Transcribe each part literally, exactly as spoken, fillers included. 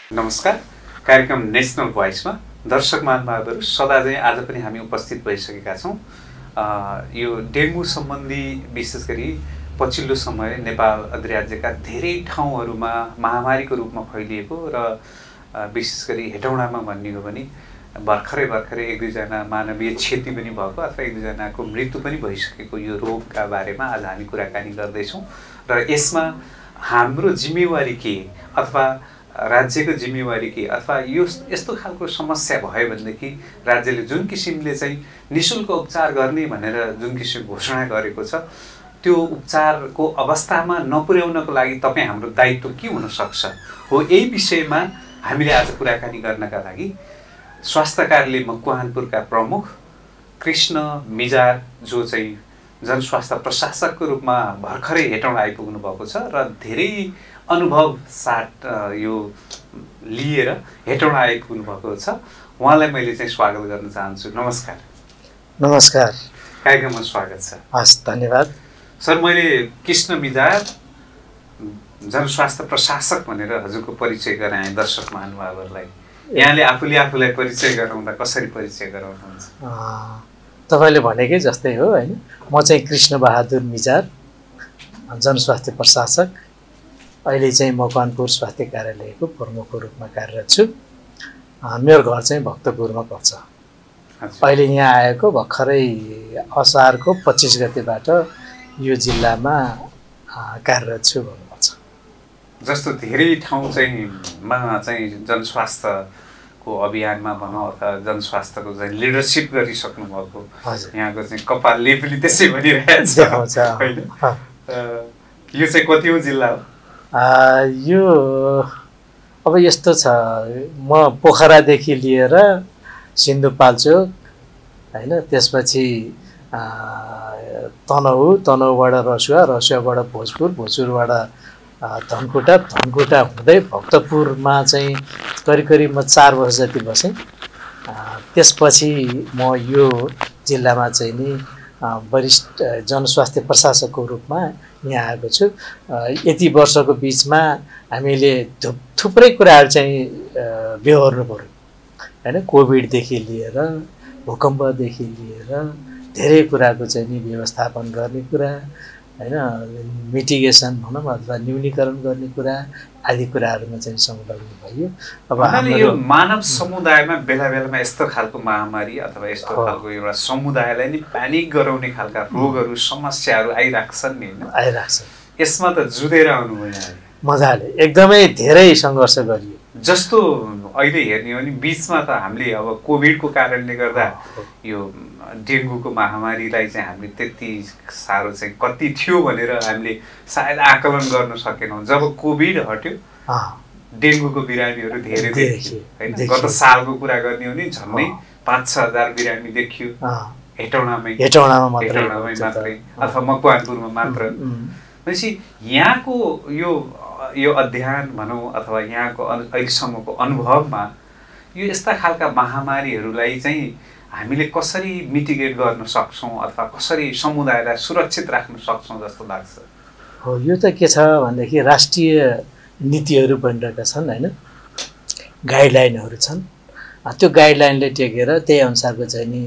नमस्कार। कार्यक्रम नेसनल भोइसमा दर्शक महानुभावहरू सदा चाहिँ आज पनि हामी उपस्थित भइसकेका छौँ। यो डेङ्गु सम्बन्धी विशेष गरी पछिल्लो समय नेपाल अधिराज्यका धेरै ठाउँहरूमा महामारीको रूपमा फैलिएको र विशेष गरी हेटौडामा भन्ने हो भने भर्खरै भर्खरै एक दुईजना मानवीय क्षति पनि भएको अथवा एक दुईजनाको मृत्यु पनि भइसकेको यो रोगका बारेमा आज हामी कुराकानी गर्दैछौँ र यसमा हाम्रो जिम्मेवारी के अथवा राज्यको जिम्मेवारी के अथवा यो यस्तो खालको समस्या भयो भनेदेखि राज्यले जुन किसिमले चाहिँ निःशुल्क उपचार गर्ने भनेर जुन किसिमको घोषणा गरेको छ त्यो उपचारको अवस्थामा नपुर्याउनको लागि तपाईँ हाम्रो दायित्व के हुन सक्छ हो यही विषयमा हामीले आज कुराकानी गर्नका लागि स्वास्थ्य कार्यालय मकवानपुरका प्रमुख कृष्ण मिजार जो चाहिँ जनस्वास्थ्य प्रशासकको रूपमा भर्खरै हेटौडा आइपुग्नु भएको छ र धेरै अनुभव साथ यो लिएर हेटौडा आइपुग्नु भएको छ। उहाँलाई मैले चाहिँ स्वागत गर्न चाहन्छु। नमस्कार। नमस्कार। कार्यक्रममा स्वागत छ। हस्, धन्यवाद सर। मैले कृष्ण मिजार जनस्वास्थ्य प्रशासक भनेर हजुरको परिचय गराएँ दर्शक महानुभावहरूलाई। यहाँले आफूले आफूलाई परिचय गराउँदा कसरी परिचय गराउनुहुन्छ? तपाईँले भनेकै जस्तै हो हैन। म चाहिँ कृष्ण बहादुर मिजार, जनस्वास्थ्य प्रशासक, अहिले चाहिँ मकवानपुर स्वास्थ्य कार्यालयको प्रमुखको रूपमा कार्यरत छु। मेरो घर चाहिँ भक्तपुरमा पर्छ। अहिले यहाँ आएको भर्खरै असारको पच्चिस गतेबाट यो जिल्लामा कार्यरत छु भन्नुपर्छ। जस्तो धेरै ठाउँ चाहिँ मा चाहिँ जनस्वास्थ्यको अभियानमा भनौँ अथवा जनस्वास्थ्यको चाहिँ लिडरसिप गरिसक्नु भएको यहाँको चाहिँ कपालले पनि त्यसै भनिरहेको छ होइन। यो चाहिँ कति हो जिल्ला हो? यो अब यस्तो छ, म पोखरादेखि लिएर सिन्धुपाल्चोक होइन, त्यसपछि तनहु, तनहुबाट रसुवा, रसुवाबाट भोजपुर, भोजपुरबाट धनकुटा, धनकुटा हुँदै भक्तपुरमा चाहिँ करिब करिब म चार वर्ष जति बसेँ। त्यसपछि म यो जिल्लामा चाहिँ नि वरिष्ठ जनस्वास्थ्य प्रशासकको रूपमा यहाँ आएको छु। यति वर्षको बिचमा हामीले थुप्रै कुराहरू चाहिँ बेहोर्नु पर्यो होइन। कोभिडदेखि लिएर भूकम्पदेखि लिएर धेरै कुराको चाहिँ नि व्यवस्थापन गर्ने कुरा होइन, मिटिगेसन भनौँ अथवा न्यूनीकरण गर्ने कुरा आदि कुराहरूमा चाहिँ संलग्न भयो। अब हामीले यो मानव समुदायमा बेला बेलामा यस्तो खालको महामारी अथवा यस्तो खालको एउटा समुदायलाई नि प्यानिक गराउने खालका रोगहरू समस्याहरू आइराख्छन् नि होइन, आइराख्छन्। यसमा त जुधेर आउनुभयो यहाँले मजाले, एकदमै धेरै सङ्घर्ष गरियो। जस्तो अहिले हेर्ने हो भने बिचमा त हामीले अब कोभिडको कारणले गर्दा यो डेङ्गुको महामारीलाई चाहिँ हामीले त्यति साह्रो चाहिँ कति थियो भनेर हामीले सायद आकलन गर्न सकेनौँ। जब कोभिड हट्यो डेङ्गुको बिरामीहरू धेरै देखियो होइन। गत सालको कुरा गर्ने हो भने झन्डै पाँच छ हजार बिरामी देखियो हेटौडामै हेटौडामा मात्रै अथवा मकवानपुरमा मात्र। भनेपछि यहाँको यो यो अध्ययन भनौँ अथवा यहाँको अहिलेसम्मको अनुभवमा यो यस्ता खालका महामारीहरूलाई चाहिँ हामीले कसरी मिटिगेट गर्न सक्छौँ अथवा कसरी समुदायलाई सुरक्षित राख्न सक्छौँ जस्तो लाग्छ? हो, यो त के छ भनेदेखि राष्ट्रिय नीतिहरू बनिरहेका छन् होइन, गाइडलाइनहरू छन्। त्यो गाइडलाइनले टेकेर त्यही अनुसारको चाहिँ नि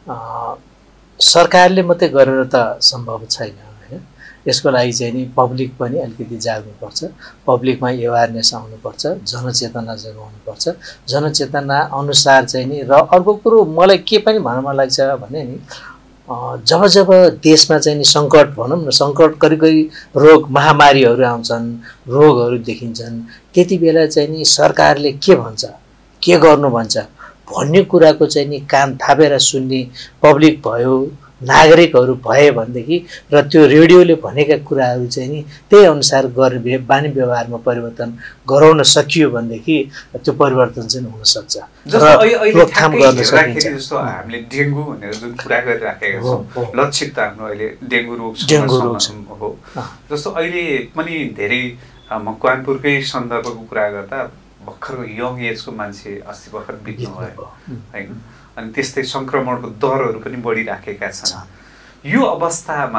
सरकारले मात्रै गरेर त सम्भव छैन होइन। यसको लागि चाहिँ नि पब्लिक पनि अलिकति जाग्नुपर्छ, पब्लिकमा एवारनेस आउनुपर्छ, जनचेतना जगाउनुपर्छ। जनचेतना अनुसार चाहिँ नि र अर्को कुरो मलाई के पनि भन्न मन लाग्छ भने नि जब जब देशमा चाहिँ नि सङ्कट भनौँ न, सङ्कट करिब करिब रोग महामारीहरू आउँछन्, रोगहरू देखिन्छन्, त्यति बेला चाहिँ नि सरकारले के भन्छ, के गर्नु भन्छ भन्ने कुराको चाहिँ नि कान थापेर सुन्ने पब्लिक भयो, नागरिकहरू भए भनेदेखि र त्यो रेडियोले भनेका कुराहरू चाहिँ नि त्यही अनुसार गर्ने बानी व्यवहारमा परिवर्तन गराउन सकियो भनेदेखि त्यो परिवर्तन चाहिँ हुनसक्छ। रोकथाम गर्न सकिन्छ। जस्तो हामीले डेङ्गु भनेर जुन कुरा गरिराखेका छौँ, लक्षित त हाम्रो अहिले डेङ्गु रोग डेङ्गु रोग हो। जस्तो अहिले पनि धेरै मकवानपुरकै सन्दर्भको कुरा गर्दा भर्खरको यङ एजको मान्छे अस्ति भर्खर बित्नु भयो होइन, अनि त्यस्तै सङ्क्रमणको दरहरू पनि बढिराखेका छन्। यो अवस्थामा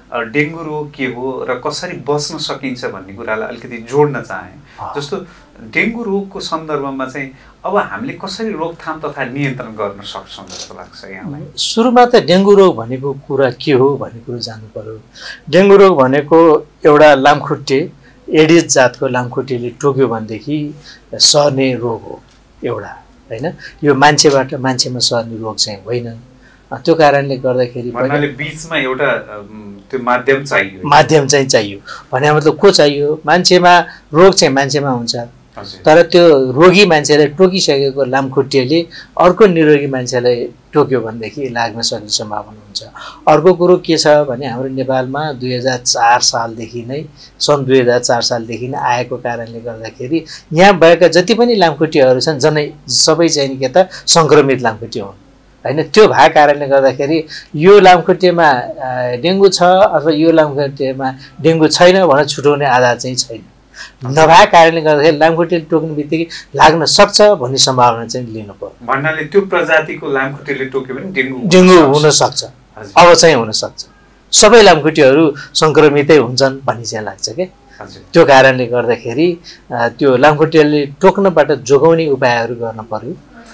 डेङ्गु रोग के हो र कसरी बच्न सकिन्छ भन्ने कुरालाई अलिकति जोड्न चाहे। जस्तो डेङ्गु रोगको सन्दर्भमा चाहिँ अब हामीले कसरी रोकथाम तथा नियन्त्रण गर्न सक्छौँ जस्तो लाग्छ यहाँलाई? सुरुमा त डेङ्गु रोग भनेको कुरा के हो भन्ने कुरो जान्नु पर्यो। डेङ्गु रोग भनेको एउटा लामखुट्टे एडिस जातको लामखुट्टेले टोक्यो भनेदेखि सर्ने रोग हो एउटा, होइन? यो मान्छेबाट मान्छेमा सर्ने रोग चाहिँ होइन। त्यो कारणले गर्दाखेरि बिचमा एउटा त्यो माध्यम चाहियो माध्यम चाहिँ चाहियो भने मतलब को चाहियो? मान्छेमा रोग चाहिँ मान्छेमा हुन्छ, तर त्यो रोगी मान्छेलाई टोकिसकेको लामखुट्टेले अर्को निरोगी मान्छेलाई टोक्यो भनेदेखि लाग्न सक्ने सम्भावना हुन्छ। अर्को कुरो के छ भने हाम्रो नेपालमा दुई हजार चार सालदेखि नै सन् दुई हजार चार सालदेखि नै आएको कारणले गर्दाखेरि यहाँ भएका जति पनि लामखुट्टेहरू छन् जनै सबै चाहिँ के त सङ्क्रमित लामखुट्टे हुन्, होइन? त्यो भएको कारणले गर्दाखेरि यो लामखुट्टेमा डेङ्गु छ अथवा यो लामखुट्टेमा डेङ्गु छैन भनेर छुटाउने आधार चाहिँ छैन। नभएको कारणले गर्दाखेरि लामखुट्टेले टोक्ने बित्तिकै लाग्न सक्छ भन्ने सम्भावना चाहिँ लिनु पर्यो। भन्नाले त्यो प्रजातिको लामखुट्टेले टोक्यो भने डेङ्गु डेङ्गु हुन सक्छ, अब चाहिँ हुन सक्छ। सबै लामखुट्टेहरू सङ्क्रमितै हुन्छन् भन्ने चाहिँ लाग्छ के। त्यो कारणले गर्दाखेरि त्यो लामखुट्टेले टोक्नबाट जोगाउने उपायहरू गर्न पर्यो,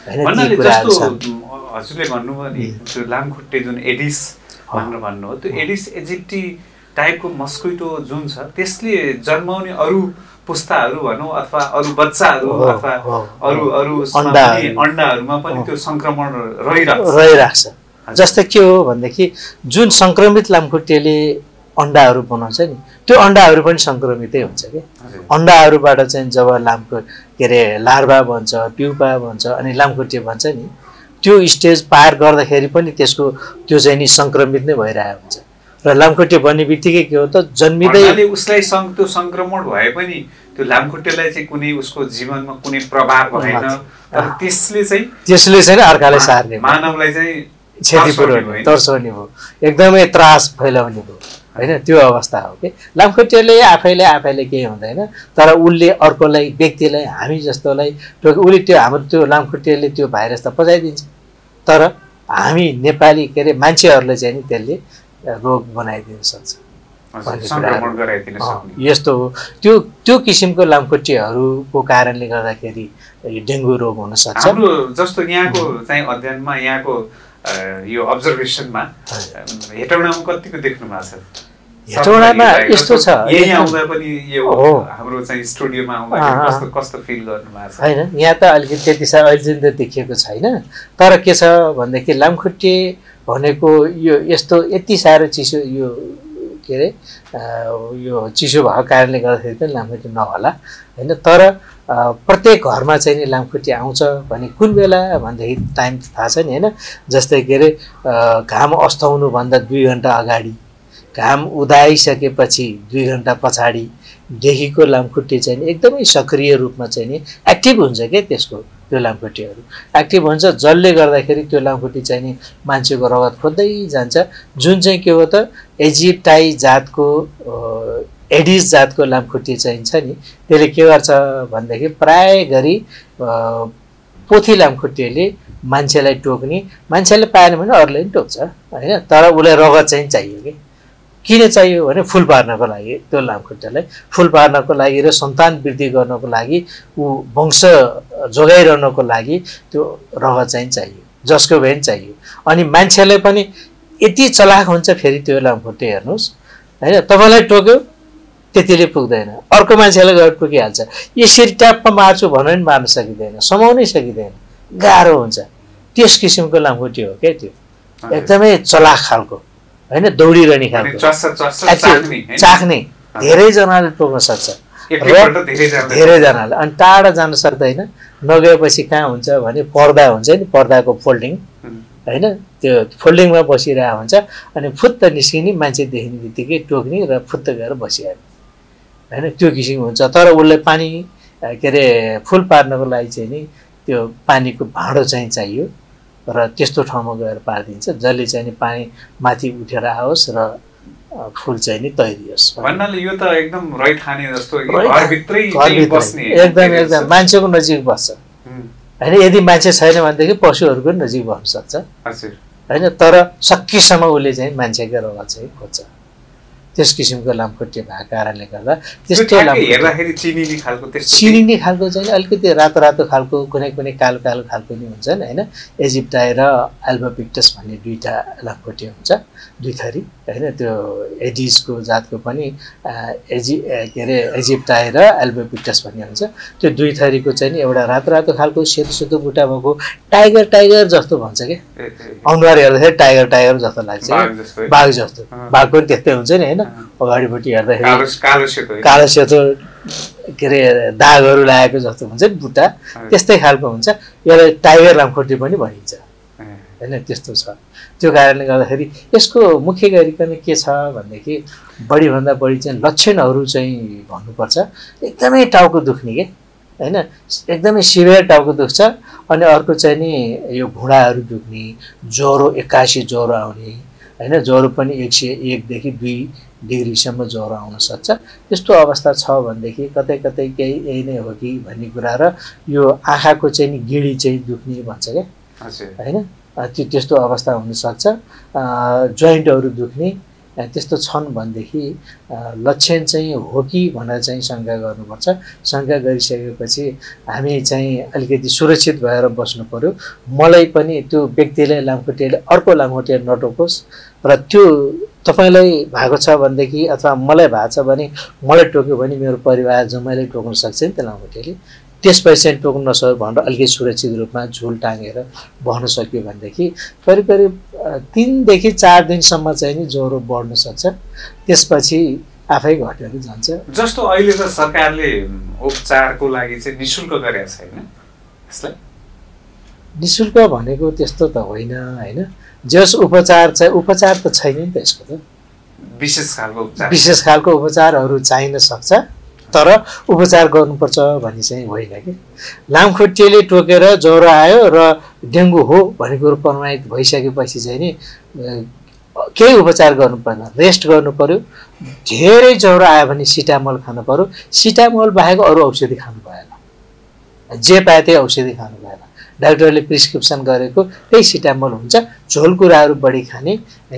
होइन? हजुरले भन्नुभयो नि त्यो लामखुट्टे जुन एडिस भनेर भन्नु हो, त्यो एडिस एजिप्टी टाइपको मस्किटो जुन छ त्यसले जन्माउने अरू पुस्ताहरू भनौँ अथवा अरू बच्चाहरू अथवा अरू अरू अन्डाहरूमा पनि त्यो सङ्क्रमण रहिरहेको छ। जस्तै के हो भनेदेखि जुन सङ्क्रमित लामखुट्टेले अन्डाहरू बनाउँछ नि त्यो अन्डाहरू पनि सङ्क्रमितै हुन्छ कि। अन्डाहरूबाट चाहिँ जब लामखुट्टे के अरे लार्भा बन्छ, प्युपा बन्छ अनि लामखुट्टे बन्छ नि, त्यो स्टेज पार गर्दाखेरि पनि त्यसको त्यो चाहिँ नि सङ्क्रमित नै भइरहेको हुन्छ। र लामखुट्टे बन्ने बित्तिकै के हो त जन्मिँदै उसलाई त्यो सङ्क्रमण भए पनि त्यो लामखुट्टेलाई चाहिँ कुनै उसको जीवनमा कुनै प्रभाव भएन, तर त्यसले चाहिँ त्यसले चाहिँ अर्कालाई सार्ने, मानवलाई चाहिँ क्षति पुर्याउने, तर्साउने भयो, एकदमै त्रास फैलाउने भयो, होइन? त्यो अवस्था हो कि लामखुट्टेले आफैले आफैले केही हुँदैन, तर उसले अर्कोलाई व्यक्तिलाई हामी जस्तोलाई टोके उसले त्यो हाम्रो त्यो लामखुट्टेले त्यो भाइरस त पचाइदिन्छ, तर हामी नेपाली के अरे मान्छेहरूलाई चाहिँ नि त्यसले रोग बनाइदिन सक्छ, यस्तो हो। त्यो त्यो किसिमको लामखुट्टेहरूको कारणले गर्दाखेरि डेङ्गु रोग हुन सक्छ। हाम्रो जस्तो यहाँको चाहिँ अध्ययनमा यहाँको यो अब्जर्भेसनमा हेटौडामा कतिको देख्नु भएको छ? हेटौडामा यस्तो छ, यही आउँदा पनि यो हाम्रो चाहिँ स्टुडियोमा आउँदा कस्तो कस्तो फिल गर्नु भएको छ? होइन, यहाँ त अलिकति त्यति साह्रो अहिले चाहिँ त देखिएको छैन, तर के छ भनेदेखि लामखुट्टे भनेको यो यस्तो यति साह्रो चिसो यो के अरे यो चिसो भएको कारणले गर्दाखेरि पनि लामखुट्टे नहोला, होइन? तर प्रत्येक घरमा चाहिँ नि लामखुट्टे आउँछ भने कुन बेला भनेदेखि टाइम थाहा छ नि, होइन? जस्तै के अरे घाम अस्ताउनुभन्दा दुई घन्टा अगाडि, घाम उदाइसकेपछि दुई घन्टा पछाडिदेखिको लामखुट्टे चाहिँ नि एकदमै सक्रिय रूपमा चाहिँ नि एक्टिभ हुन्छ क्या त्यसको त्यो लामखुट्टेहरू एक्टिभ हुन्छ, जसले गर्दाखेरि त्यो लामखुट्टे चाहिँ नि मान्छेको रगत खोज्दै जान्छ। जुन चाहिँ के हो त एजिप्टाई जातको एडिस जातको लामखुट्टे चाहिँ छ नि, त्यसले के गर्छ भनेदेखि प्राय गरी पोथी लामखुट्टेले मान्छेलाई टोक्ने, मान्छेले पाएन भने अरूले पनि टोक्छ, होइन? तर उसलाई रगत चाहिँ चाहियो कि किन चाहियो भने फुल पार्नको लागि, त्यो लामखुट्टेलाई फुल पार्नको लागि र सन्तान वृद्धि गर्नको लागि, ऊ वंश जोगाइरहनको लागि त्यो रगत चाहिँ चाहियो, जसको भए पनि चाहियो। अनि मान्छेलाई पनि यति चलाक हुन्छ फेरि त्यो लामखुट्टे हेर्नुहोस्, होइन? तपाईँलाई टोक्यो त्यतिले पुग्दैन, अर्को मान्छेलाई गएर टोकिहाल्छ। यसरी ट्यापमा मार्छु भन्नु पनि मार्न सकिँदैन, समाउनै सकिँदैन, गाह्रो हुन्छ। त्यस किसिमको लामखुट्टे हो क्या त्यो, एकदमै चलाक खालको, होइन? दौडिरहने खालको, चाख्ने, धेरैजनाले टोक्न सक्छ, धेरैजनाले। अनि टाढा जान सक्दैन, नगएपछि कहाँ हुन्छ भने पर्दा हुन्छ नि, पर्दाको फोल्डिङ, होइन? त्यो फोल्डिङमा बसिरहेको हुन्छ अनि फुत्त निस्किने, मान्छे देख्ने बित्तिकै टोक्ने र फुत्त गएर बसिहाल्ने, होइन? त्यो किसिम हुन्छ। तर उसलाई पानी के अरे फुल पार्नको लागि चाहिँ नि त्यो पानीको भाँडो चाहिँ चाहियो र त्यस्तो ठाउँमा गएर पारिदिन्छ जसले चाहिँ नि पानी माथि उठेर आओस् र फुल चाहिँ नि तैरियोस् भन्नाले। यो त एकदम रैथाने जस्तो घरभित्रै बस्ने, एकदम एकदम मान्छेको नजिक बस्छ, होइन? यदि मान्छे छैन भनेदेखि पशुहरूको नजिक बस्न सक्छ, होइन? तर सकेसम्म उसले चाहिँ मान्छेको रगत चाहिँ खोज्छ, त्यस किसिमको लामखुट्टे भएको कारणले गर्दा त्यस्तै हेर्दाखेरि चिनिने खालको त्यस्तो चिनिने खालको चाहिँ अलिकति रातो रातो खालको कुनै कुनै कालो कालो खालको नि हुन्छन् होइन। इजिप्टाई र एल्बोपिक्टस भन्ने दुईवटा लामखुट्टे हुन्छ, दुई थरी होइन। त्यो एडिसको जातको पनि एजि के अरे इजिप्टाई र एल्बोपिक्टस भन्ने हुन्छ। त्यो दुई थरीको चाहिँ नि एउटा रातो रातो खालको सेतो सेतो बुट्टा भएको टाइगर टाइगर जस्तो भन्छ क्या, अनुहार हेर्दाखेरि टाइगर टाइगर जस्तो लाग्छ, बाघ जस्तो। बाघ पनि त्यस्तै हुन्छ नि होइन, अगाडिपट्टि हेर्दाखेरि कालो सेतो के अरे दागहरू लागेको जस्तो हुन्छ नि बुट्टा, त्यस्तै खालको हुन्छ। यसलाई टाइगर लामखुट्टे पनि भनिन्छ होइन, त्यस्तो छ। त्यो कारणले गर्दाखेरि यसको मुख्य गरिकन के छ भनेदेखि बढीभन्दा बढी चाहिँ लक्षणहरू चाहिँ भन्नुपर्छ। एकदमै टाउको दुख्ने के होइन, एकदमै सिभियर टाउको दुख्छ। अनि अर्को चाहिँ नि यो घुँडाहरू दुख्ने, ज्वरो एक्कासी ज्वरो आउने होइन, ज्वरो पनि एक सय एकदेखि दुई डिग्रीसम्म ज्वरो आउन सक्छ। त्यस्तो अवस्था छ भनेदेखि कतै कतै केही यही नै हो कि भन्ने कुरा। र यो आँखाको चाहिँ नि गिडी चाहिँ दुख्ने भन्छ क्या होइन, त्यो त्यस्तो अवस्था हुनसक्छ। जोइन्टहरू दुख्ने त्यस्तो छन् भनेदेखि लक्षण चाहिँ हो कि भनेर चाहिँ शङ्का गर्नुपर्छ। शङ्का गरिसकेपछि हामी चाहिँ अलिकति सुरक्षित भएर बस्नु पर्यो। मलाई पनि त्यो व्यक्तिले लामखुट्टेले अर्को लामखुट्टे नटोकोस्, र त्यो तपाईँलाई भएको छ भनेदेखि अथवा मलाई भएको छ भने मलाई टोक्यो भने मेरो परिवार जम्मैले टोक्न सक्छ नि त्यो लामखुट्टेले। त्यसपछि चाहिँ टोक्न नसक्यो भनेर अलिकति सुरक्षित रूपमा झुल टाँगेर बस्न सक्यो भनेदेखि करिब करिब तिनदेखि चार दिनसम्म चाहिँ नि ज्वरो बढ्न सक्छ, त्यसपछि आफै घटेर जान्छ। जस्तो अहिले त सरकारले उपचारको लागि चाहिँ निःशुल्क गरेको छैन यसलाई? निःशुल्क भनेको त्यस्तो त होइन होइन, जस उपचार चाहिँ उपचार त छैन नि त यसको त। विशेष खालको उपचार विशेष खालको उपचारहरू चाहिन सक्छ, तर उपचार गर्नुपर्छ भन्ने चाहिँ होइन कि। लामखुट्टेले टोकेर ज्वरो आयो र डेङ्गु हो भन्ने कुरो प्रमाणित भइसकेपछि चाहिँ नि केही उपचार गर्नु पर्दैन, रेस्ट गर्नु पर्यो। धेरै ज्वरो आयो भने सिटामोल खानु पर्यो, सिटामोल बाहेक अरू औषधि खानु भएन, जे पाए त्यही औषधि खानु भएन। डाक्टरले प्रिस्क्रिप्सन गरेको त्यही सिटामोल हुन्छ। झोल कुराहरू बढी खाने होइन,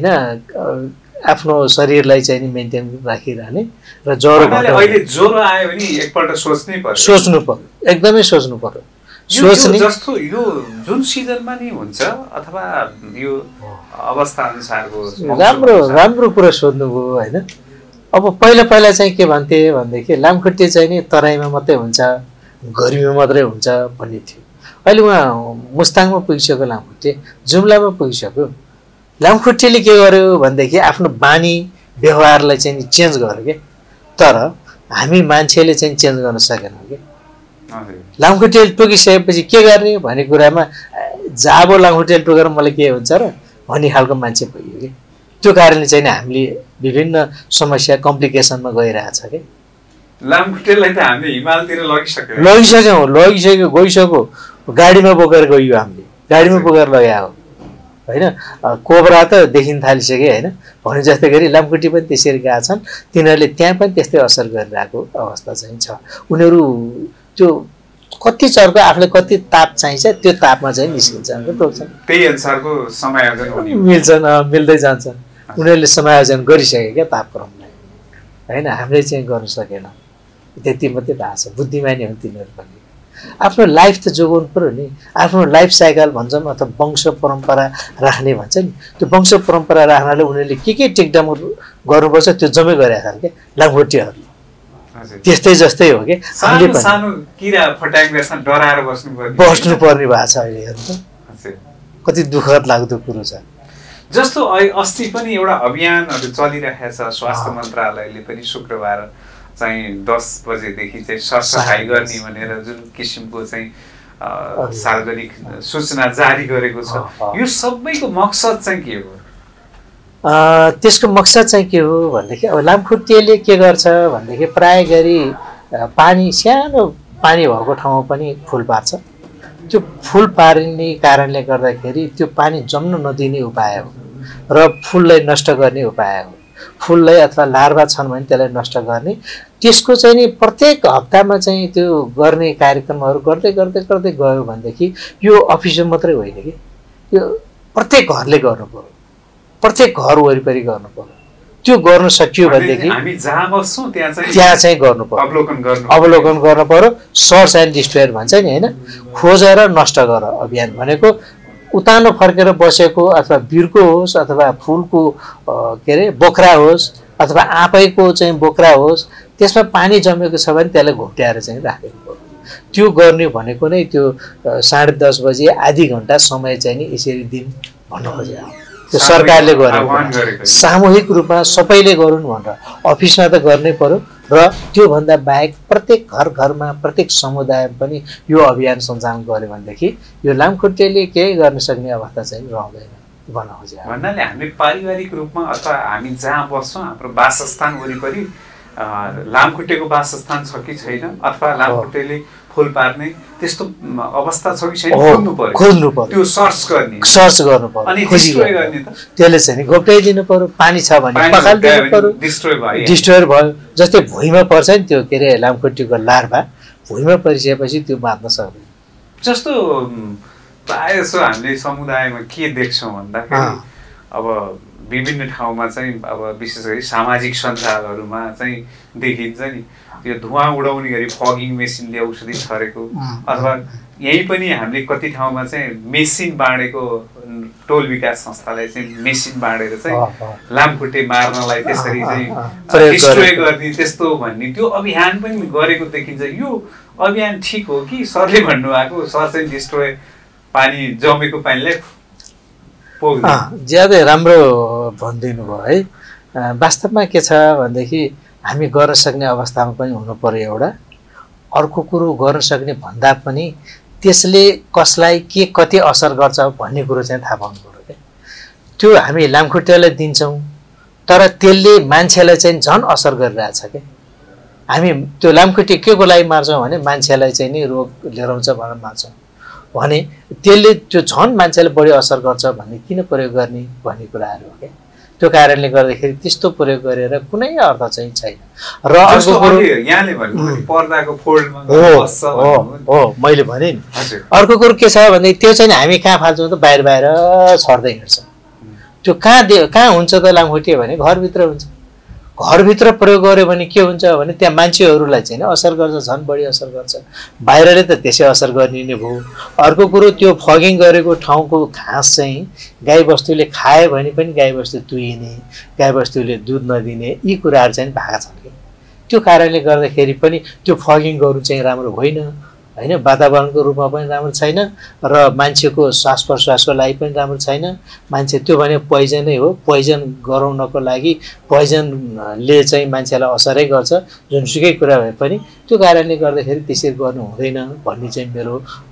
आफ्नो शरीरलाई चाहिँ नि मेन्टेन राखिरहने र ज्वरो अहिले ज्वरो आयो भने एकपल्ट सोच्नै पर्यो, सोच्नु पर्यो, एकदमै सोच्नु पर्यो। सोच्ने जस्तो यो जुन सिजनमा नि हुन्छ अथवा यो अवस्था अनुसारको राम्रो राम्रो कुरा सोध्नुभयो होइन। अब पहिला पहिला चाहिँ के भन्थे भनेदेखि लामखुट्टे चाहिँ नि तराईमा मात्रै हुन्छ, गर्मीमा मात्रै हुन्छ भन्ने थियो। अहिले उहाँ मुस्ताङमा पुगिसक्यो लामखुट्टे, जुम्लामा पुगिसक्यो। लामखुट्टेले के गर्यो भनेदेखि आफ्नो बानी व्यवहारलाई चाहिँ चेन्ज गर्यो क्या, तर हामी मान्छेले चाहिँ चेन्ज गर्न सकेनौँ कि। लामखुट्टेले टोकिसकेपछि के गर्ने भन्ने कुरामा जाबो लामखुट्टेले टोकेर मलाई के हुन्छ र भन्ने खालको मान्छे भइयो कि। त्यो कारणले चाहिँ हामीले विभिन्न समस्या कम्प्लिकेसनमा गइरहेछ कि। लामखुट्टेलाई त हामीले हिमालतिर लगिसक्यौँ लगिसक्यौँ लगिसक्यो गइसक्यो गाडीमा बोकेर गइयो, हामीले गाडीमा बोकेर लगायो होइन। कोब्रा त देखिन थालिसके होइन, भने जस्तै गरी लामखुट्टे पनि त्यसरी गएका छन्। तिनीहरूले त्यहाँ पनि त्यस्तै असर गरिरहेको अवस्था चाहिँ छ। उनीहरू त्यो कति चर्को आफूलाई कति ताप चाहिन्छ त्यो तापमा चाहिँ निस्किन्छ, टोक्छन्, त्यही अनुसारको समायोजन मिल्छन्, मिल्दै जान्छन्। उनीहरूले समायोजन गरिसके क्या तापक्रमलाई होइन, हामीले चाहिँ गर्न सकेनौँ। त्यति मात्रै भएको छ। बुद्धिमानी हुन् तिनीहरू पनि। आफ्नो लाइफ त जोगाउनु पऱ्यो नि, आफ्नो लाइफ साइकल भन्छौँ अथवा वंश परम्परा राख्ने भन्छ नि, त्यो वंश परम्परा राख्नाले उनीहरूले के के टेकडाउन गर्नुपर्छ त्यो जम्मै गरेका छन् क्या लामखुट्टेहरू। त्यस्तै जस्तै हो कि हामीले सानो किरा फट्याङ्ग्रासँग डराएर बस्नुपर्ने बस्नुपर्ने भएको छ अहिले हेर्नु त, कति दुःखद लाग्दो कुरो छ। जस्तो अस्ति पनि एउटा अभियानहरू चलिरहेको छ, स्वास्थ्य मन्त्रालयले पनि शुक्रबार चाहिँ दस बजेदेखि चाहिँ सरसफाइ गर्ने भनेर जुन किसिमको चाहिँ सार्वजनिक सूचना जारी गरेको छ। यो सबैको मकसद चाहिँ के हो? त्यसको मकसद चाहिँ के हो भनेदेखि अब लामखुट्टेले के गर्छ भनेदेखि प्राय गरी पानी सानो पानी भएको ठाउँमा पनि फुल पार्छ। त्यो फुल पार्ने कारणले गर्दाखेरि त्यो पानी जम्न नदिने उपाय हो र फुललाई नष्ट गर्ने उपाय हो। फुललाई अथवा लार्भा छन् भने त्यसलाई नष्ट गर्ने, त्यसको चाहिँ नि प्रत्येक हप्तामा चाहिँ त्यो गर्ने कार्यक्रमहरू गर्दै गर्दै गर्दै गयो भनेदेखि यो अफिसमा मात्रै होइन कि, यो प्रत्येक घरले गर्नु पर्यो, प्रत्येक घर वरिपरि गर्नु पर्यो। त्यो गर्न सकियो भनेदेखि हामी जहाँ बस्छौँ त्यहाँ चाहिँ त्यहाँ चाहिँ गर्नु पर्यो, अवलोकन गर्नु अवलोकन गर्नु पर्यो। सर्च एन्ड डिस्ट्रोयर भन्छ नि होइन, खोजेर नष्ट गर अभियान भनेको उतानो फर्केर बसेको अथवा बिर्को होस् अथवा फुलको के अरे बोक्रा होस् अथवा आफैको चाहिँ बोक्रा होस्, त्यसमा पानी जमेको छ भने त्यसलाई घोप्ट्याएर चाहिँ राखेको पर्यो। त्यो गर्ने भनेको नै त्यो साढे दस बजे आधी घन्टा समय चाहिँ नि यसरी दिन भन्नु खोजेको, त्यो सरकारले गरेको सामूहिक रूपमा सबैले गरून् भनेर अफिसमा त गर्नै पर्यो। र त्योभन्दा बाहेक प्रत्येक घर घरमा प्रत्येक समुदायमा पनि यो अभियान सञ्चालन गर्यो भनेदेखि यो लामखुट्टेले केही गर्न सक्ने अवस्था चाहिँ रहँदैन भन्न खोजेको भन्नाले हामी पारिवारिक रूपमा अथवा हामी जहाँ बस्छौँ हाम्रो वासस्थान वरिपरि लामखुट्टेको वासस्थान छ कि छैन अथवा लामखुट्टेले फुल पार्ने त्यस्तो अवस्था छ कि छैन खोज्नु पर्यो, खोज्नु पर्यो, त्यो सर्च गर्ने सर्च गर्नु पर्यो, अनि डिस्ट्रोय गर्ने त त्यसले चाहिँ घोप्ट्याइदिनु पर्यो। पानी छ भने पखालिदिनु पर्यो, डिस्ट्रोय भयो डिस्ट्रोयर भयो। जस्तै भुइँमा पर्छ नि त्यो के अरे लामखुट्टेको लार्भा भुइँमा परिसकेपछि त्यो बाँच्न सक्दैन। जस्तो प्रायः जसो हामीले समुदायमा के देख्छौँ भन्दाखेरि अब विभिन्न ठाउँमा चाहिँ अब विशेष गरी सामाजिक सञ्जालहरूमा चाहिँ देखिन्छ नि त्यो धुवाँ उडाउने गरी फगिङ मेसिनले औषधि छरेको, अथवा यहीँ पनि हामीले कति ठाउँमा चाहिँ मेसिन बाँडेको टोल विकास संस्थालाई चाहिँ मेसिन बाँडेर चाहिँ लामखुट्टे मार्नलाई त्यसरी चाहिँ डिस्ट्रोय गर्ने त्यस्तो भन्ने त्यो अभियान पनि गरेको देखिन्छ। यो अभियान ठिक हो कि सरले भन्नुभएको सर्च एन्ड डिस्ट्रोय पानी जमेको पानीले ज्यादै राम्रो भनिदिनु भयो है। वास्तवमा के छ भनेदेखि हामी गर्न सक्ने अवस्थामा पनि हुनु पर्यो एउटा, अर्को कुरो गर्न सक्ने भन्दा पनि त्यसले कसलाई के कति असर गर्छ भन्ने कुरो चाहिँ थाहा पाउनु पर्यो क्या। त्यो हामी लामखुट्टेलाई दिन्छौँ तर त्यसले मान्छेलाई चाहिँ झन् असर गरिरहेछ क्या। हामी त्यो लामखुट्टे के को लागि मार्छौँ भने मान्छेलाई चाहिँ नि रोग लिएर आउँछ भनेर मार्छौँ भने त्यसले त्यो झन् मान्छेलाई बढी असर गर्छ भन्ने किन प्रयोग गर्ने भन्ने कुराहरू हो क्या। त्यो कारणले गर्दाखेरि त्यस्तो प्रयोग गरेर कुनै अर्थ चाहिँ छैन। र अर्को कुरो यहाँले भन्नु पर्दाको फोल्डमा हो मैले भने नि, अर्को कुरो के छ भने त्यो चाहिँ हामी कहाँ फाल्छौँ त बाहिर बाहिर छर्दै हिँड्छ। त्यो कहाँ दे कहाँ हुन्छ त लामखुट्टे भने घरभित्र हुन्छ। घरभित्र प्रयोग गर्यो भने के हुन्छ भने त्यहाँ मान्छेहरूलाई चाहिँ असर गर्छ, झन् बढी असर गर्छ। बाहिरले त त्यसै असर गर्ने नै भयो। अर्को कुरो त्यो फगिङ गरेको ठाउँको घाँस चाहिँ गाईबस्तुले खायो भने पनि गाईबस्तु तुइने, गाईबस्तुले दुध नदिने, यी कुराहरू चाहिँ भएको छन् कि। त्यो कारणले गर्दाखेरि पनि त्यो फगिङ गर्नु चाहिँ राम्रो होइन होइन, वातावरणको रूपमा पनि राम्रो छैन र मान्छेको श्वास प्रश्वासको लागि पनि राम्रो छैन। मान्छे त्यो भने पोइजनै हो, पोइजन गराउनको लागि पोइजनले चाहिँ मान्छेलाई असरै गर्छ जुनसुकै कुरा भए पनि। त्यो कारणले गर्दाखेरि त्यसरी गर्नु हुँदैन भन्ने चाहिँ मेरो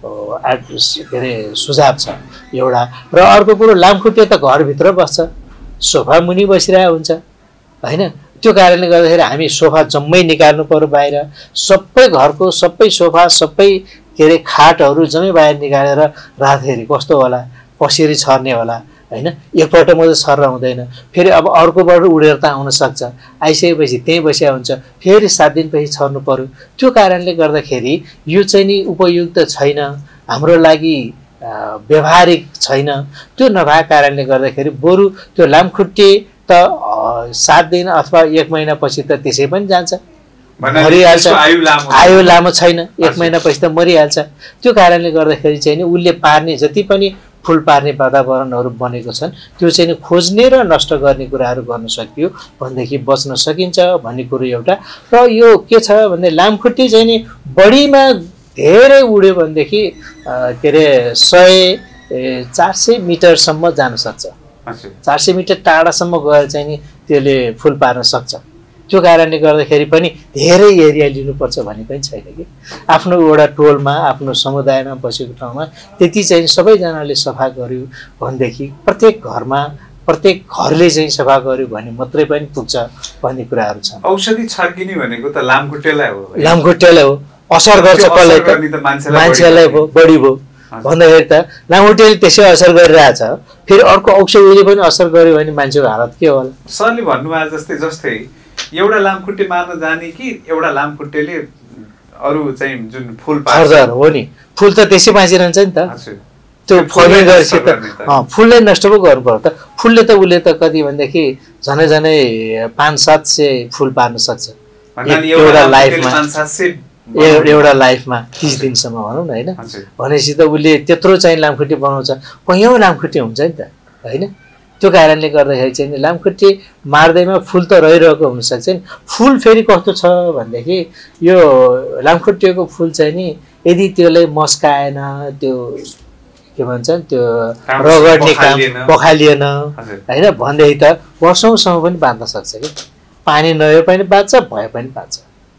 के अरे सुझाव छ एउटा। र अर्को कुरो लामखुट्टे त घरभित्र बस्छ, सोफा मुनि बसिरहेको हुन्छ होइन। त्यो कारणले गर्दाखेरि हामी सोफा जम्मै निकाल्नु पर्यो बाहिर, सबै घरको सबै सोफा सबै के अरे खाटहरू जम्मै बाहिर निकालेर राख्दाखेरि कस्तो होला, कसरी छर्ने होला होइन। एकपल्ट मात्रै छर्न हुँदैन, फेरि अब अर्कोबाट उडेर त आउन सक्छ, आइसकेपछि त्यहीँ बसिया हुन्छ, फेरि सात दिनपछि छर्नु पर्यो। त्यो कारणले गर्दाखेरि यो चाहिँ नि उपयुक्त छैन, हाम्रो लागि व्यवहारिक छैन। त्यो नभएको कारणले गर्दाखेरि बरु त्यो लामखुट्टे त सात दिन अथवा एक महिनापछि त त्यसै पनि जान्छ, मरिहाल्छ। आयु लामो छैन, एक महिनापछि त मरिहाल्छ। त्यो कारणले गर्दाखेरि चाहिँ नि उसले पार्ने जति पनि फुल पार्ने वातावरणहरू बनेको छन् त्यो चाहिँ नि खोज्ने र नष्ट गर्ने कुराहरू गर्न सकियो भनेदेखि बच्न सकिन्छ भन्ने कुरो एउटा। र यो के छ भने लामखुट्टे चाहिँ नि बढीमा धेरै उड्यो भनेदेखि के अरे सय चार सय मिटरसम्म जान सक्छ। चार सय मिटर टाढासम्म गएर चाहिँ नि त्यसले फुल पार्न सक्छ। त्यो कारणले गर्दाखेरि पनि धेरै एरिया लिनुपर्छ भन्ने पनि छैन कि। आफ्नो एउटा टोलमा आफ्नो समुदायमा बसेको ठाउँमा त्यति चाहिँ सबैजनाले सफा गर्यो भनेदेखि प्रत्येक घरमा प्रत्येक घरले चाहिँ सफा गर्यो भने मात्रै पनि पुग्छ भन्ने कुराहरू छन्। औषधि छर्किने भनेको त लामखुट्टेलाई हो, लामखुट्टेलाई हो, असर गर्छ कसलाई त मान्छेलाई भयो, बढी भयो भन्दाखेरि त लामखुट्टेले त्यसै असर गरिरहेछ, फेरि अर्को औषधिले पनि असर गर्यो भने मान्छेको हालत के होला। सरले भन्नुभयो जस्तै जस्तै एउटा लामखुट्टे मार्न जाने कि एउटा लामखुट्टेले अरू चाहिँ जुन फुल पार्छ हो नि, फुल त त्यसै बाँचिरहन्छ नि त। त्यो फर्मिङ गरेपछि त फुलले नष्ट पो गर्नु पर्यो त। फुलले त उसले त कति भनेदेखि झनै झनै पाँच सात सय फुल पार्न सक्छ एउटा लाइफमा, एउटा लाइफमा तिस दिनसम्म भनौँ न होइन। भनेपछि त उसले त्यत्रो चाहिँ लामखुट्टे बनाउँछ, कैयौँ लामखुट्टे हुन्छ नि त होइन। त्यो कारणले गर्दाखेरि चाहिँ लामखुट्टे मार्दैमा फुल त रहिरहेको हुनसक्छ नि। फुल फेरि कस्तो छ भनेदेखि यो लामखुट्टेको फुल चाहिँ नि यदि त्यसलाई मस्काएन, त्यो के भन्छ त्यो रगड्ने काम पखालिएन होइन भनेदेखि त वर्षौँसम्म पनि बाँच्न सक्छ कि। पानी नभए पनि बाँच्छ, भए पनि बाँच्छ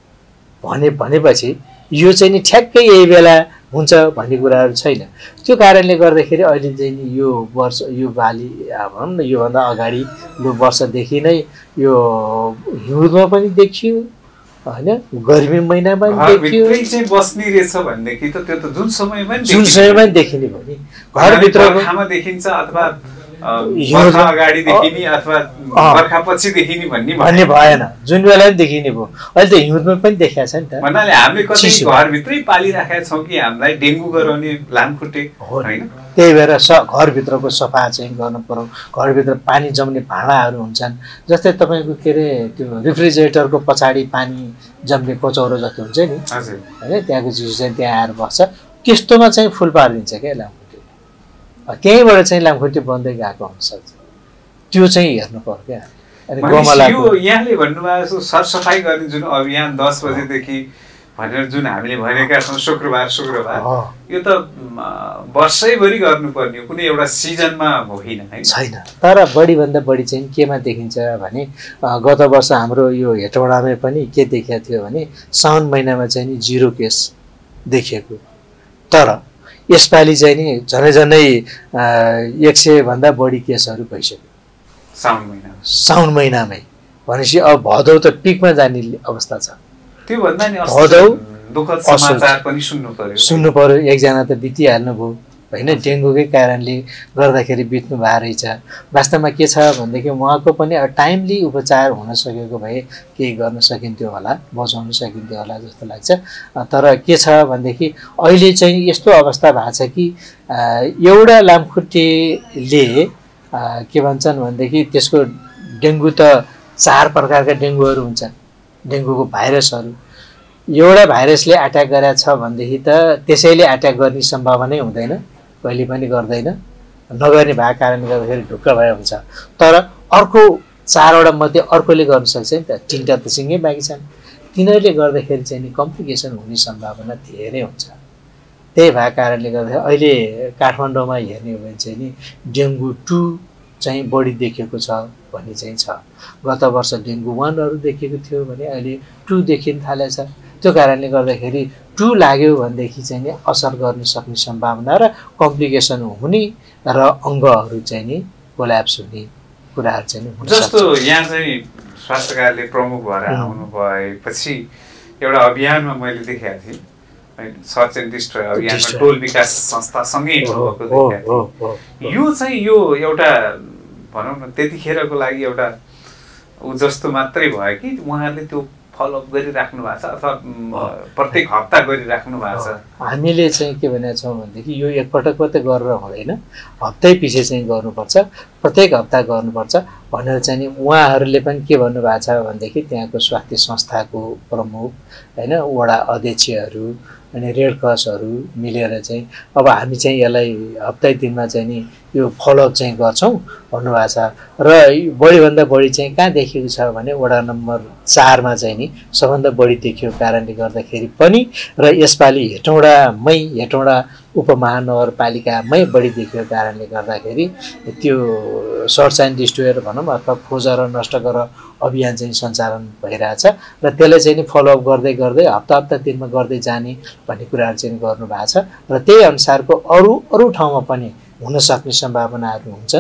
भने भनेपछि यो चाहिँ नि ठ्याक्कै यही बेला हुन्छ भन्ने कुराहरू छैन। त्यो कारणले गर्दाखेरि अहिले चाहिँ नि यो वर्ष यो बाली भनौँ न योभन्दा अगाडि यो वर्षदेखि नै यो हिउँदमा पनि देखियो होइन, गर्मी महिनामा पनि देखियो। बस्ने रहेछ भनेदेखि त त्यो त जुन समयमा जुन समयमा देखिने भयो नि, घरभित्र देखिन्छ अथवा बर्खा अगाडि देखिने अथवा बर्खा पछि देखिने भन्ने भन्ने भएन, जुन बेला पनि देखिने भयो। अहिले त हिउँदमा पनि देखिएको छ नि त। भन्नाले हामीले कति घरभित्रै पालिराखेका छौँ कि हामीलाई डेङ्गु गराउने लामखुट्टे होइन। त्यही भएर स घरभित्रको सफा चाहिँ गर्नु पर्यो। घरभित्र पानी जम्ने भाँडाहरू हुन्छन्, जस्तै तपाईँको के अरे त्यो रेफ्रिजरेटरको पछाडि पानी जम्ने कचौरो जस्तो हुन्छ नि होइन, त्यहाँको चिज चाहिँ त्यहाँ आएर बस्छ, त्यस्तोमा चाहिँ फुल पारिदिन्छ क्या लामखुट्टे। त्यहीँबाट चाहिँ लामखुट्टे बन्दै गएको हुनसक्छ, त्यो चाहिँ हेर्नु पर्यो क्या। अनि गमलाको यहाँले भन्नुभएको सरसफाइ गर्ने जुन अभियान दस बजेदेखि भनेर जुन हामीले भनेका छौँ शुक्रबार शुक्रबार, यो त वर्षैभरि गर्नुपर्ने हो, कुनै एउटा सिजनमा होइन है छैन। तर बढीभन्दा बढी चाहिँ केमा देखिन्छ भने गत वर्ष हाम्रो यो हेटौडामै पनि के देखिएको थियो भने साउन महिनामा चाहिँ नि जिरो केस देखिएको, तर यसपालि चाहिँ नि झनै झनै एक सय भन्दा बढी केसहरू भइसक्यो साउन महिना साउन महिनामै। भनेपछि अब भदौ त पिकमा जाने अवस्था छ। त्यो भन्दा नि भदौ दुःखद समाचार पनि सुन्नु पर्यो सुन्नु पर्यो एकजना त बितिहाल्नु भयो होइन, डेङ्गुकै कारणले गर्दाखेरि बित्नु भएको रहेछ। वास्तवमा के छ भनेदेखि उहाँको पनि टाइमली उपचार हुन सकेको भए केही गर्न सकिन्थ्यो होला, बचाउन सकिन्थ्यो होला जस्तो लाग्छ। तर के छ भनेदेखि अहिले चाहिँ यस्तो अवस्था भएको छ कि एउटा लामखुट्टेले के भन्छन् भनेदेखि त्यसको डेङ्गु त चार प्रकारका डेङ्गुहरू हुन्छन्, डेङ्गुको भाइरसहरू। एउटा भाइरसले एट्याक गरेको छ भनेदेखि त त्यसैले एट्याक गर्ने सम्भावनै हुँदैन, कहिले पनि गर्दैन, नगर्ने भएको कारणले गर्दाखेरि ढुक्क भए हुन्छ। तर अर्को चारवटा मध्ये अर्कोले गर्न सक्छ नि त, तिनवटा त सँगै बाँकी छन्, तिनीहरूले गर्दाखेरि चाहिँ नि कम्प्लिकेसन हुने सम्भावना धेरै हुन्छ। त्यही भएको कारणले गर्दाखेरि अहिले काठमाडौँमा हेर्ने हो भने चाहिँ नि डेङ्गु टू चाहिँ बढी देखिएको छ भन्ने चाहिँ छ। गत वर्ष डेङ्गु वानहरू देखिएको थियो भने अहिले टू देखिन थालेको छ। त्यो कारणले गर्दाखेरि टू लाग्यो भनेदेखि चाहिँ नि असर गर्न सक्ने सम्भावना र कम्प्लिकेसन हुने र अङ्गहरू चाहिँ नि कोल्याप्स हुने कुराहरू चाहिँ हुन सक्छ। जस्तो यहाँ चाहिँ स्वास्थ्य कार्यालय प्रमुख भएर आउनु भएपछि एउटा अभियानमा मैले देखेको थिएँ होइन, सर्च एन्ड डिस्ट्रोय अभियानमा टोल विकास संस्थासँगै भएको देखेको थिएँ। यो चाहिँ यो एउटा भनौँ न त्यतिखेरको लागि एउटा ऊ जस्तो मात्रै भयो कि उहाँहरूले त्यो फलोअप गरिराख्नु भएको छ अथवा प्रत्येक हप्ता गरिराख्नु भएको छ? हामीले चाहिँ के भनेको छौँ भनेदेखि यो एकपटक मात्रै गरेर हुँदैन, हप्तै पछि चाहिँ गर्नुपर्छ, प्रत्येक हप्ता गर्नुपर्छ भनेर चाहिँ नि उहाँहरूले पनि के भन्नुभएको छ भनेदेखि त्यहाँको स्वास्थ्य संस्थाको प्रमुख होइन, वडा अध्यक्षहरू अनि रेड क्रसहरू मिलेर चाहिँ अब हामी चाहिँ यसलाई हप्तै दिनमा चाहिँ नि यो फलोअप चाहिँ गर्छौँ भन्नुभएको छ। र बढीभन्दा बढी चाहिँ कहाँ देखिएको छ भने वडा नम्बर चारमा चाहिँ नि सबभन्दा बढी देखिएको कारणले गर्दाखेरि पनि र यसपालि हेटौडामै हेटौडा उपमहानगरपालिकामै बढी देखिएको कारणले गर्दाखेरि त्यो सर्च एन्ड डिस्ट्रोयर भनौँ अथवा खोज र नष्ट गर अभियान चाहिँ सञ्चालन भइरहेछ र त्यसले चाहिँ नि फलोअप गर्दै गर्दै हप्ता हप्ता दिनमा गर्दै जाने भन्ने कुराहरू चाहिँ गर्नुभएको छ। र त्यही अनुसारको अरू अरू ठाउँमा पनि हुन सक्ने सम्भावनाहरू हुन्छन्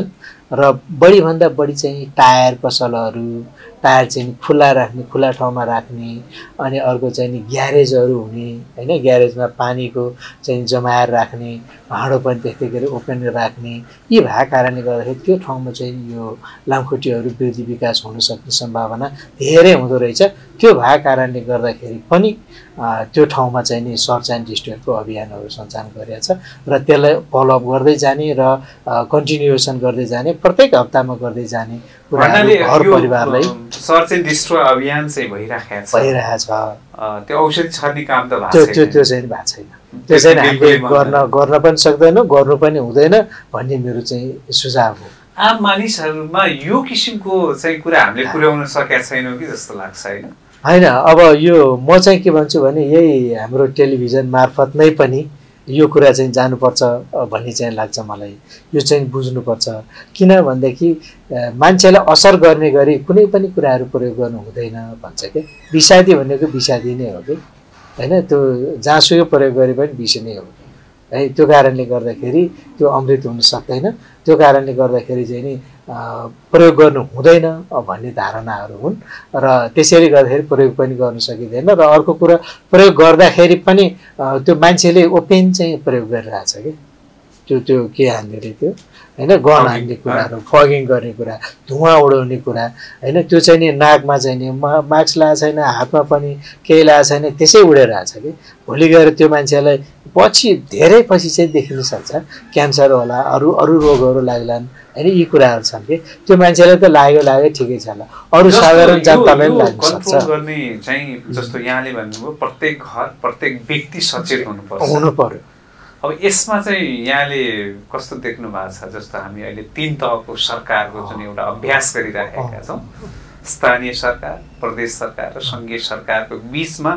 र बढीभन्दा बढी चाहिँ टायर पसलहरू टायर चाहिँ खुला राख्ने खुला ठाउँमा राख्ने अनि अर्को चाहिँ नि ग्यारेजहरू हुने हैन ग्यारेजमा पानीको चाहिँ जमाएर राख्ने भाँडो पनि त्यस्तै गरी ओपन राख्ने यी भएको कारणले गर्दाखेरि त्यो ठाउँमा चाहिँ यो लामखुट्टेहरू वृद्धि विकास हुन सक्ने सम्भावना धेरै हुँदो रहेछ त्यो भएको कारणले गर्दाखेरि पनि त्यो ठाउँमा चाहिँ नि सर्च एन्ड डिस्ट्रोयरको अभियानहरू सञ्चालन गरिएको छ र त्यसलाई फलोअप गर्दै जाने र कन्टिन्युएसन गर्दै जाने प्रत्येक हप्तामा गर्दै जाने कुराहरू घर परिवारलाई सर्च एन्ड डिस्ट्रोय अभियान चाहिँ भइराखेको छ भइरहेको छ त्यो औषधि छर्ने काम त भएको छैन त्यो त्यो चाहिँ भएको छैन त्यो चाहिँ हामीले गर्न गर्न पनि सक्दैनौँ गर्नु पनि हुँदैन भन्ने मेरो चाहिँ सुझाव हो आम मानिसहरूमा यो किसिमको चाहिँ कुरा हामीले पुर्याउन सकेका छैनौँ कि जस्तो लाग्छ होइन होइन अब यो म चाहिँ के भन्छु भने यही हाम्रो टेलिभिजन मार्फत नै पनि यो कुरा चाहिँ जानुपर्छ भन्ने चाहिँ लाग्छ मलाई यो चाहिँ बुझ्नुपर्छ किनभनेदेखि मान्छेलाई असर गर्ने गरी कुनै पनि कुराहरू प्रयोग गर्नु हुँदैन भन्छ कि विषादी भनेको विषादी नै हो कि होइन त्यो जहाँसुकै प्रयोग गरे पनि विष नै हो है त्यो कारणले गर्दाखेरि त्यो अमृत हुन सक्दैन त्यो कारणले गर्दाखेरि चाहिँ नि प्रयोग गर्नु हुँदैन भन्ने धारणाहरू हुन् र त्यसैले गर्दाखेरि प्रयोग पनि गर्न सकिँदैन र अर्को कुरा प्रयोग गर्दाखेरि पनि त्यो मान्छेले ओपेन चाहिँ प्रयोग गरिरहेछ कि त्यो त्यो के हान्ने रे त्यो हैन गन हान्ने कुराहरू फगिङ गर्ने कुरा धुवा उडाउने कुरा हैन त्यो चाहिँ नि नाकमा चाहिँ नि मास्क लगाएको छैन हातमा पनि केही लगाएको छैन त्यसै उडिरहेछ कि भोलि गएर त्यो मान्छेलाई पछि धेरै पछि चाहिँ देखिन सक्छ क्यान्सर होला अरू अरू रोगहरू लाग्लान् हैन यी कुराहरू छन् कि त्यो मान्छेलाई त लाग्यो लाग्यो ठिकै छ होला अरू साधारण जनतालाई पनि लाग्न सक्छ कन्ट्रोल गर्ने चाहिँ जस्तो यहाँले भन्नुभयो प्रत्येक घर प्रत्येक व्यक्ति सचेत हुनुपर्छ हुनु पर्यो अब यसमा चाहिँ यहाँले कस्तो देख्नु भएको छ जस्तो हामी अहिले तीन तहको सरकारको जुन एउटा अभ्यास गरिराखेका छौँ स्थानीय सरकार प्रदेश सरकार र सङ्घीय सरकारको बीचमा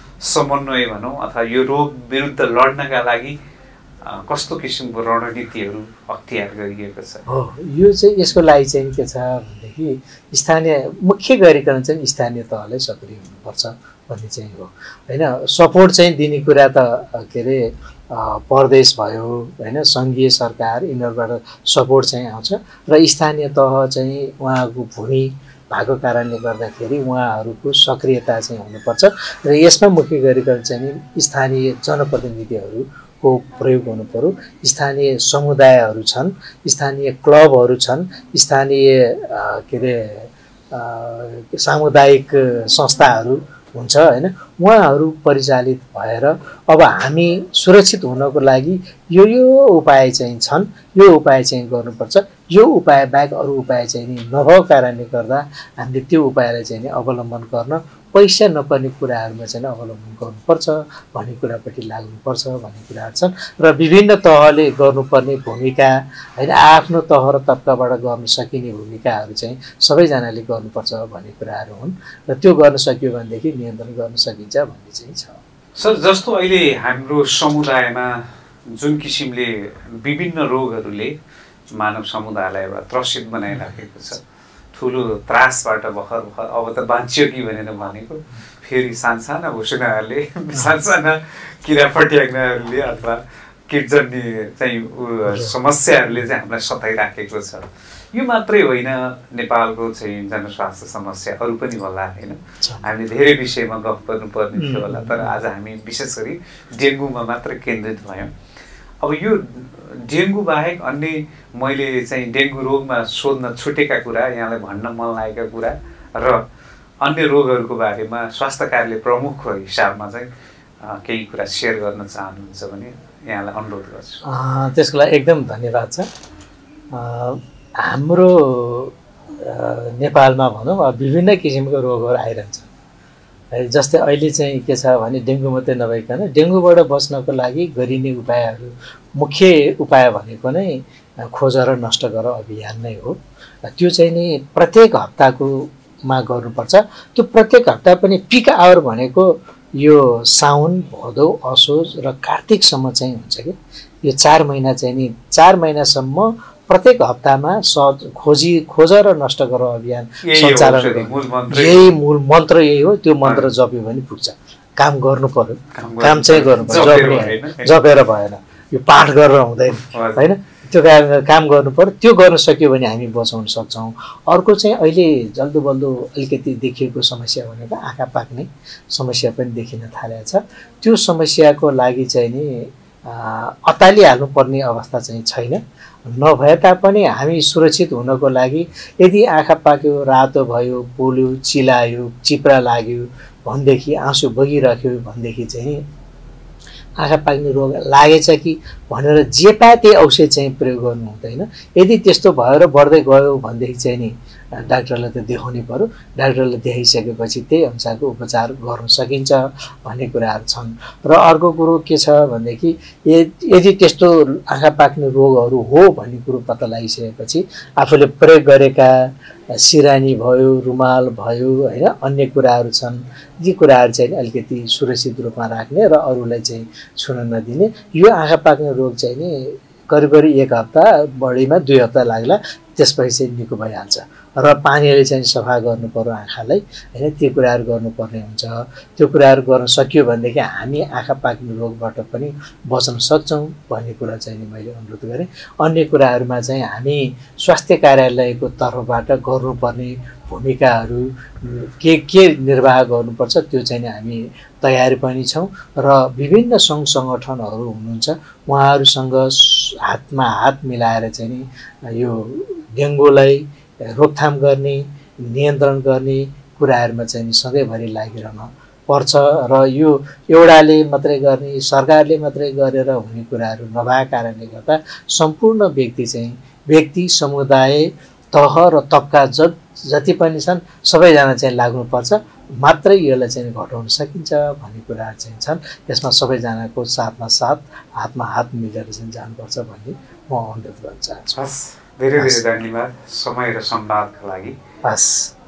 समन्वय भनौँ अथवा यो रोग विरुद्ध लड्नका लागि कस्तो किसिमको रणनीतिहरू अख्तियार गरिएको छ हो यो चाहिँ यसको लागि चाहिँ के छ भनेदेखि स्थानीय मुख्य गरिकन चाहिँ स्थानीय तहले सक्रिय हुनुपर्छ भन्ने चाहिँ हो हैन सपोर्ट चाहिँ दिने कुरा त के अरे प्रदेश भयो हैन सङ्घीय सरकार यिनीहरूबाट सपोर्ट चाहिँ आउँछ र स्थानीय तह चाहिँ उहाँको भूमि भएको कारणले गर्दाखेरि उहाँहरूको सक्रियता चाहिँ हुनुपर्छ र यसमा मुख्य गरिकन चाहिँ स्थानीय जनप्रतिनिधिहरूको प्रयोग हुनु पर्यो स्थानीय समुदायहरू छन् स्थानीय क्लबहरू छन् स्थानीय के अरे सामुदायिक संस्थाहरू हुन्छ हैन उहाँहरू परिचालित भएर अब हामी सुरक्षित हुनको लागि यो यो उपाय चाहिँ छन् यो उपाय चाहिँ गर्नुपर्छ यो उपाय बाहेक अरू उपाय चाहिँ नि नभएको कारणले गर्दा हामीले त्यो उपायलाई चाहिँ नि अवलम्बन गर्न पैसा नपर्ने कुराहरूमा चाहिँ अवलम्बन गर्नुपर्छ भन्ने कुरापट्टि लाग्नुपर्छ भन्ने कुराहरू छन् र विभिन्न तहले गर्नुपर्ने भूमिका हैन आफ्नो तह र तबकाबाट गर्न सकिने भूमिकाहरू चाहिँ सबैजनाले गर्नुपर्छ भन्ने कुराहरू हुन् र त्यो गर्न सकियो भनेदेखि नियन्त्रण गर्न सकिन्छ भन्ने चाहिँ छ सर जस्तो अहिले हाम्रो समुदायमा जुन किसिमले विभिन्न रोगहरूले मानव समुदायलाई एउटा त्रसित बनाइराखेको छ ठुलो त्रासबाट भर्खर भर्खर अब त बाँचियो कि भनेर भनेको फेरि सानसाना भुसुनाहरूले सानसाना किरा फट्याङ्ग्राहरूले अथवा किटजन्य चाहिँ समस्याहरूले चाहिँ हामीलाई सताइराखेको छ यो मात्रै होइन नेपालको चाहिँ जनस्वास्थ्य समस्या अरू पनि होला होइन हामीले धेरै विषयमा गफ गर्नुपर्ने थियो होला तर आज हामी विशेष गरी डेङ्गुमा मात्र केन्द्रित भयौँ अब यो डेङ्गु बाहेक अन्य मैले चाहिँ डेङ्गु रोगमा सोध्न छुटेका कुरा यहाँलाई भन्न मन लागेका कुरा र अन्य रोगहरूको बारेमा स्वास्थ्य कार्यालय प्रमुखको हिसाबमा चाहिँ केही कुरा सेयर गर्न चाहनुहुन्छ भने यहाँलाई अनुरोध गर्छु त्यसको लागि एकदम धन्यवाद छ हाम्रो नेपालमा भनौँ विभिन्न किसिमको रोगहरू आइरहन्छ जस्तै अहिले चाहिँ के छ भने डेङ्गु मात्रै नभइकन डेङ्गुबाट बच्नको लागि गरिने उपायहरू मुख्य उपाय भनेको नै खोजेर नष्ट गर अभियान नै हो त्यो चाहिँ नि प्रत्येक हप्ताकोमा गर्नुपर्छ त्यो प्रत्येक हप्ता पनि पिक आवर भनेको यो साउन भदौ असोज र कार्तिकसम्म चाहिँ हुन्छ कि यो चार महिना चाहिँ नि चार महिनासम्म प्रत्येक हप्तामा स खोजी खोज र नष्ट गर अभियान सञ्चालन यही मूल मन्त्र यही हो त्यो मन्त्र जप्यो भने पुग्छ काम गर्नु पर्यो काम चाहिँ गर्नु पर्यो जप्ने जपेर भएन यो पाठ गरेर हुँदैन हैन त्यो कारण काम गर्नु पर्यो। त्यो गर्न सक्यो भने हामी बचाउन सक्छौँ। अर्को चाहिँ अहिले जल्दो बल्दो अलिकति देखिएको समस्या भनेको आँखा पाक्ने समस्या पनि देखिन थालेको छ। त्यो समस्याको लागि चाहिँ नि अत्तालिहाल्नुपर्ने अवस्था चाहिँ छैन। नभए तापनि हामी सुरक्षित हुनको लागि यदि आँखा पाक्यो, रातो भयो, पोल्यो, चिलायो, चिप्रा लाग्यो भनेदेखि, आँसु बगिराख्यो भनेदेखि चाहिँ आँखा पाक्ने रोग लागेछ कि भनेर जे पाए त्यही औषध चाहिँ प्रयोग गर्नु हुँदैन। यदि त्यस्तो भएर बढ्दै गयो भनेदेखि चाहिँ नि डाक्टरलाई त देखाउनै पर्यो। डाक्टरलाई देखाइसकेपछि त्यही अनुसारको उपचार गर्न सकिन्छ भन्ने कुराहरू छन्। र अर्को कुरो के छ भनेदेखि यदि त्यस्तो आँखा पाक्ने रोगहरू हो भन्ने कुरो पत्ता लगाइसकेपछि आफूले प्रयोग गरेका सिरानी भयो, रुमाल भयो, होइन, अन्य कुराहरू छन्, यी कुराहरू चाहिँ अलिकति सुरक्षित रूपमा राख्ने र अरूलाई चाहिँ छुन नदिने। यो आँखा पाक्ने रोग चाहिँ नि करिब करिब एक हप्ता, बढीमा दुई हप्ता लाग्ला, त्यसपछि चाहिँ निको भइहाल्छ। र पानीले चाहिँ सफा गर्नु पर्यो आँखालाई, होइन, त्यो कुराहरू गर्नुपर्ने हुन्छ। त्यो कुराहरू गर्न सकियो भनेदेखि हामी आँखा पाक्ने रोगबाट पनि बच्न सक्छौँ भन्ने कुरा चाहिँ नि मैले अनुरोध गरेँ। अन्य कुराहरूमा चाहिँ हामी स्वास्थ्य कार्यालयको तर्फबाट गर्नुपर्ने भूमिकाहरू के के निर्वाह गर्नुपर्छ त्यो चाहिँ हामी तयारी पनि छौँ। र विभिन्न सङ्घ सङ्गठनहरू हुनुहुन्छ, उहाँहरूसँग हातमा हात मिलाएर चाहिँ नि यो डेङ्गुलाई रोकथाम गर्ने, नियन्त्रण गर्ने कुराहरूमा चाहिँ सधैँभरि लागिरहन पर्छ। र यो एउटाले मात्रै गर्ने, सरकारले मात्रै गरेर हुने कुराहरू नभएको कारणले गर्दा सम्पूर्ण व्यक्ति चाहिँ व्यक्ति, समुदाय, तह र तबका ज जति पनि छन् सबैजना चाहिँ लाग्नुपर्छ, मात्रै यसलाई चाहिँ घटाउन सकिन्छ भन्ने कुराहरू चाहिँ छन्। त्यसमा सबैजनाको साथमा साथ, हातमा हात मिलेर चाहिँ जानुपर्छ भन्ने म अनुरोध गर्न चाहन्छु। हस्, धेरै धेरै धन्यवाद समय र संवादका लागि। हस्,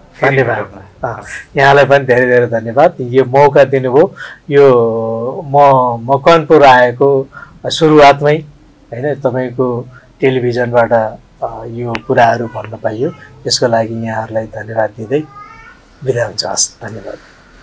धन्यवाद। यहाँलाई पनि धेरै धेरै धन्यवाद। यो मौका दिनुभयो। यो म मकवानपुर आएको सुरुवातमै, होइन, तपाईँको टेलिभिजनबाट यो कुराहरू भन्न पाइयो, त्यसको लागि यहाँहरूलाई धन्यवाद दिँदै बिदा हुन्छ। हस्, धन्यवाद।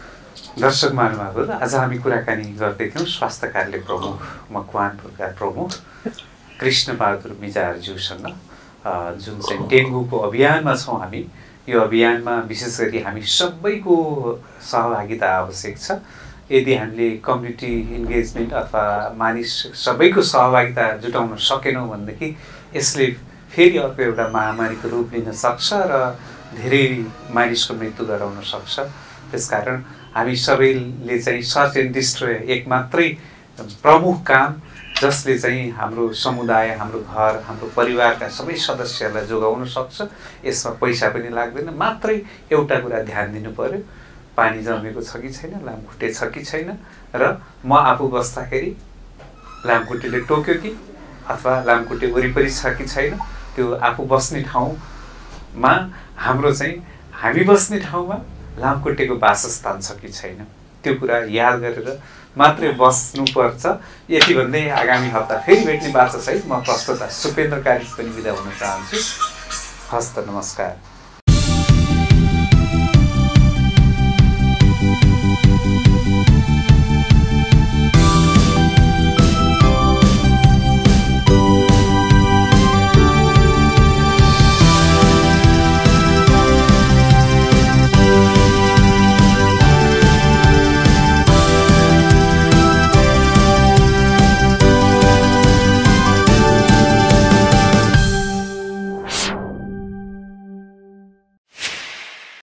दर्शक महानुभावहरू, आज हामी कुराकानी गर्दै थियौँ स्वास्थ्य कार्यालय प्रमुख मकवानपुरका प्रमुख कृष्ण बहादुर मिजारज्यूसँग, जुन चाहिँ डेङ्गुको अभियानमा छौँ हामी। यो अभियानमा विशेष गरी हामी सबैको सहभागिता आवश्यक छ। यदि हामीले कम्युनिटी इन्गेजमेन्ट अथवा मानिस सबैको सहभागिता जुटाउन सकेनौँ भनेदेखि यसले फेरि अर्को एउटा महामारीको रूप लिन सक्छ र धेरै मानिसको मृत्यु गराउन सक्छ। त्यसकारण हामी सबैले चाहिँ सर्च एन्ड डिस्ट्रोय एक मात्रै प्रमुख काम, जसले चाहिँ हाम्रो समुदाय, हाम्रो घर, हाम्रो परिवारका सबै सदस्यहरूलाई जोगाउन सक्छ। यसमा पैसा पनि लाग्दैन, मात्रै एउटा कुरा ध्यान दिनु पर्यो, पानी जमेको छ कि छैन, लामखुट्टे छ कि छैन, र म आफू बस्दाखेरि लामखुट्टेले टोक्यो कि अथवा लामखुट्टे वरिपरि छ कि छैन, त्यो आफू बस्ने ठाउँमा हाम्रो चाहिँ हामी बस्ने ठाउँमा लामखुट्टेको वासस्थान छ कि छैन, त्यो कुरा याद गरेर मात्रै बस्नुपर्छ। यति भन्दै आगामी हप्ता फेरि भेट्ने बाचासहित म प्रस्तुता सुपेन्द्र कार्की पनि बिदा हुन चाहन्छु। हस्त, नमस्कार।